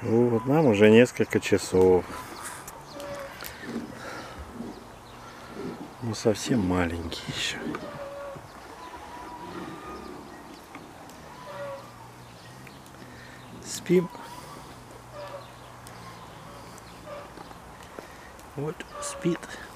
Вот, нам уже несколько часов. Мы совсем маленькие еще. Спим. Вот спит.